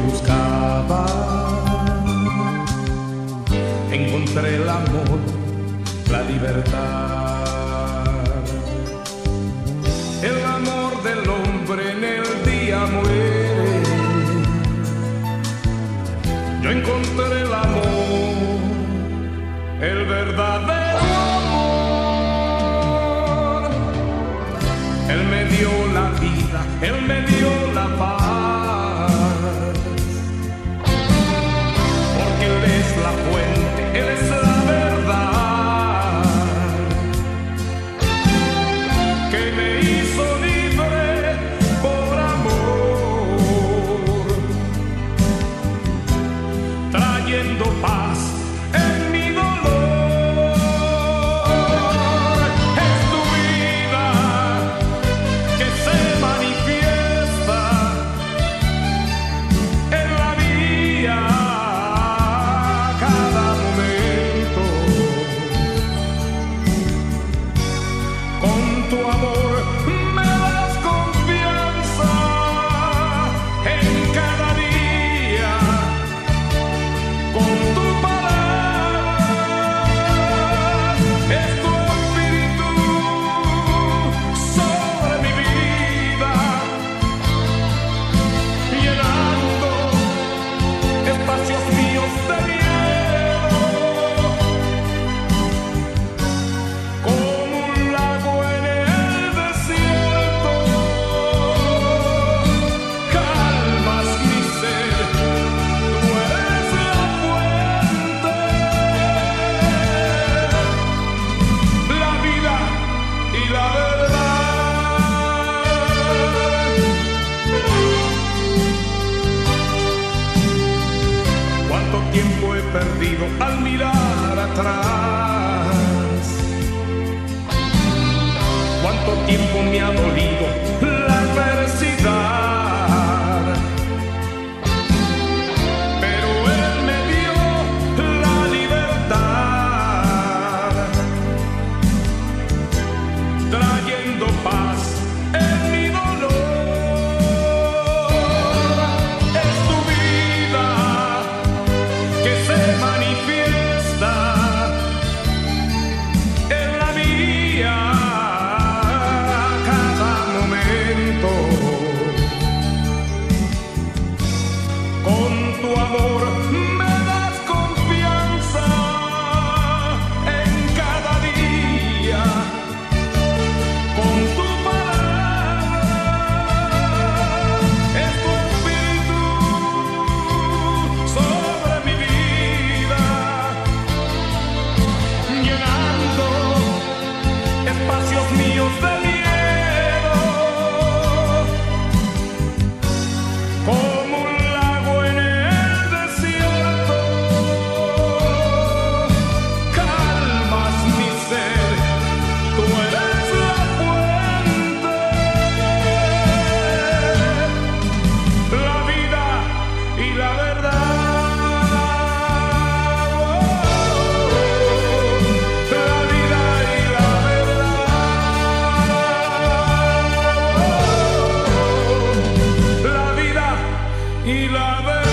buscaba. Encontré el amor, la libertad. El amor del hombre en el día muere. Yo encontré el amor, el verdadero amor. Él me dio la vida, Él me dio la paz. Porque Él es la fuente, Él es la verdad. Que me hizo libre por amor, trayendo paz en mi dolor. Es tu vida que se manifiesta en la vía cada momento. Con tu amor me das confianza en cada día. Con tu palabra es tu espíritu sobre mi vida, llenando espacios míos de miedo. Como un lago en el desierto, calmas mi ser, tú eres la fuente, la vida y la verdad. Cuánto tiempo he perdido al mirar atrás, cuánto tiempo me ha dolido la adversidad. Pero Él me dio la libertad, trayendo paz en mi dolor. Es tu vida que se manifiesta en la mía cada momento. Con tu amor me das confianza en cada día. Con tu palabra es tu espíritu sobre mi vida, llenando espacios míos de miedo. Como un lago en el desierto, calmas mi ser, tú eres la fuente, la vida y la verdad. La vida y la verdad. La vida y la verdad.